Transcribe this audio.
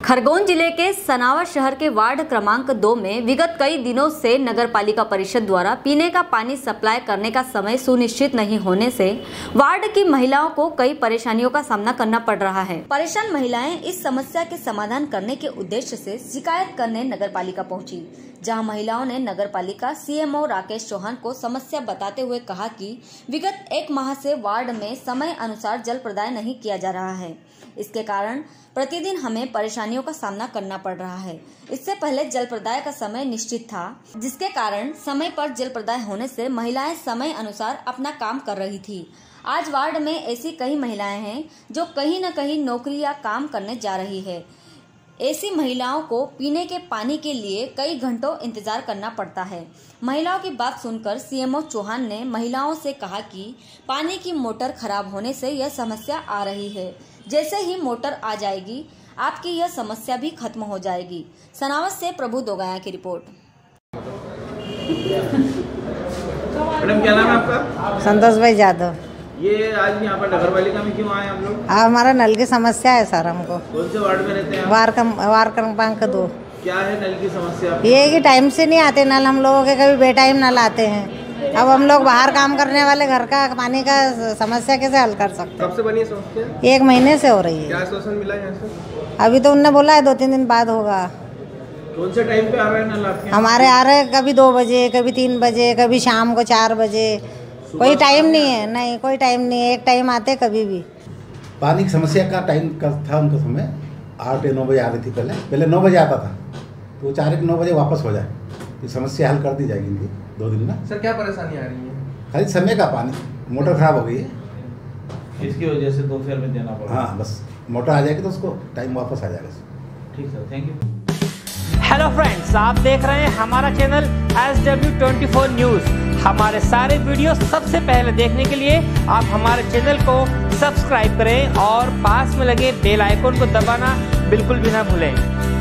खरगोन जिले के सनावर शहर के वार्ड क्रमांक 2 में विगत कई दिनों से नगर पालिका परिषद द्वारा पीने का पानी सप्लाई करने का समय सुनिश्चित नहीं होने से वार्ड की महिलाओं को कई परेशानियों का सामना करना पड़ रहा है। परेशान महिलाएं इस समस्या के समाधान करने के उद्देश्य से शिकायत करने नगर पालिका पहुंची, जहां महिलाओं ने नगर पालिका सीएमओ राकेश चौहान को समस्या बताते हुए कहा कि विगत 1 माह से वार्ड में समय अनुसार जल प्रदाय नहीं किया जा रहा है। इसके कारण प्रतिदिन हमें परेशानियों का सामना करना पड़ रहा है। इससे पहले जल प्रदाय का समय निश्चित था, जिसके कारण समय पर जल प्रदाय होने से महिलाएं समय अनुसार अपना काम कर रही थी। आज वार्ड में ऐसी कई महिलाएं हैं जो कहीं न कहीं नौकरी या काम करने जा रही है। ऐसी महिलाओं को पीने के पानी के लिए कई घंटों इंतजार करना पड़ता है। महिलाओं की बात सुनकर सीएमओ चौहान ने महिलाओं से कहा कि पानी की मोटर खराब होने से यह समस्या आ रही है। जैसे ही मोटर आ जाएगी आपकी यह समस्या भी खत्म हो जाएगी। सनावत से प्रभु दोगाया की रिपोर्ट। मैडम क्या नाम है आपका? संतोष भाई यादव। ये आज यहाँ पर नगर पालिका में क्यों आए हम लोग? हमारा नल की समस्या है सर। हमको कौन से वार्ड में रहते हैं? वार्ड क्रमांक 2। क्या है नल की समस्या? ये कि टाइम से नहीं आते नल, हम लोगों के कभी बेटाइम नल आते हैं। अब हम लोग बाहर काम करने वाले घर का पानी का समस्या कैसे हल कर सकते हैं? कब से बनी समस्या? 1 महीने से हो रही है। क्या आश्वासन मिला यहाँ से? अभी तो उनने बोला है 2-3 दिन बाद होगा। कौन से टाइम पे आ रहे हैं नल आपके? हमारे आ रहे हैं कभी 2 बजे, कभी 3 बजे, कभी शाम को 4 बजे। कोई टाइम नहीं है, नहीं कोई टाइम नहीं है। एक टाइम आते कभी भी। पानी की समस्या का टाइम का था उनका समय 8 या 9 बजे आ रही थी। पहले 9 बजे आता था, तो 4 या 9 बजे वापस हो जाए। ये समस्या हल कर दी जाएगी इनकी 2 दिन में। सर क्या परेशानी आ रही है? खाली समय का पानी, मोटर खराब हो गई है, इसकी वजह से दोपहर में देना पड़ा। हाँ बस मोटर आ जाएगी तो उसको टाइम वापस आ जाएगा। ठीक sir, thank you. Hello friends, आप देख रहे हैं हमारा चैनल SW24 न्यूज़। हमारे सारे वीडियो सबसे पहले देखने के लिए आप हमारे चैनल को सब्सक्राइब करें और पास में लगे बेल आइकन को दबाना बिल्कुल भी ना भूलें।